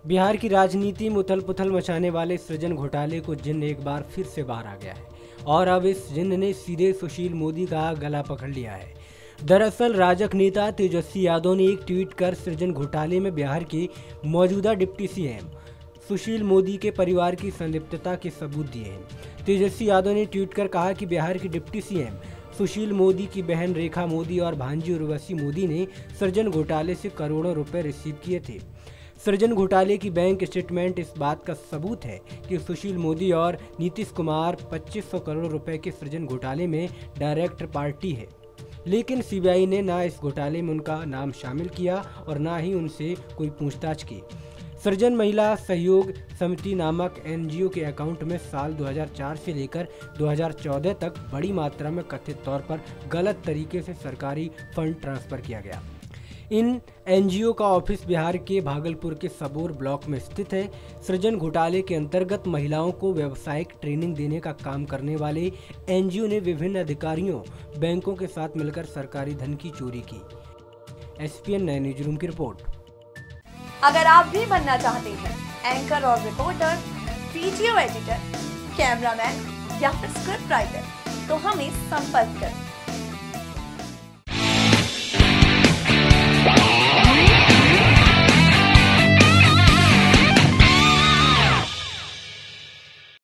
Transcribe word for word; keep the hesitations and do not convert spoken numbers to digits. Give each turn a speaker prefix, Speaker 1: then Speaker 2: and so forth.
Speaker 1: बिहार की राजनीति में उथल पुथल मचाने वाले सृजन घोटाले को जिन्न एक बार फिर से बाहर आ गया है और अब इस जिन्न ने सीधे सुशील मोदी का गला पकड़ लिया है। दरअसल राजग नेता तेजस्वी यादव ने एक ट्वीट कर सृजन घोटाले में बिहार के मौजूदा डिप्टी सीएम सुशील मोदी के परिवार की संलिप्तता के सबूत दिए हैं। तेजस्वी यादव ने ट्वीट कर कहा कि बिहार के डिप्टी सीएम सुशील मोदी की बहन रेखा मोदी और भांजी उर्वशी मोदी ने सृजन घोटाले से करोड़ों रुपए रिसीव किए थे। सृजन घोटाले की बैंक स्टेटमेंट इस बात का सबूत है कि सुशील मोदी और नीतीश कुमार पच्चीस सौ करोड़ रुपए के सृजन घोटाले में डायरेक्ट पार्टी है, लेकिन सीबीआई ने ना इस घोटाले में उनका नाम शामिल किया और ना ही उनसे कोई पूछताछ की। सृजन महिला सहयोग समिति नामक एनजीओ के अकाउंट में साल दो हज़ार चार से लेकर दो हज़ार चौदह तक बड़ी मात्रा में कथित तौर पर गलत तरीके से सरकारी फंड ट्रांसफर किया गया। इन एनजीओ का ऑफिस बिहार के भागलपुर के सबौर ब्लॉक में स्थित है। सृजन घोटाले के अंतर्गत महिलाओं को व्यावसायिक ट्रेनिंग देने का काम करने वाले एनजीओ ने विभिन्न अधिकारियों, बैंकों के साथ मिलकर सरकारी धन की चोरी की। एसपीएन नाइन न्यूज रूम की रिपोर्ट।
Speaker 2: अगर आप भी बनना चाहते हैं एंकर और रिपोर्टर, वीडियो एडिटर, कैमरामैन या फिर स्क्रिप्ट राइटर, तो हमें संपर्क करें।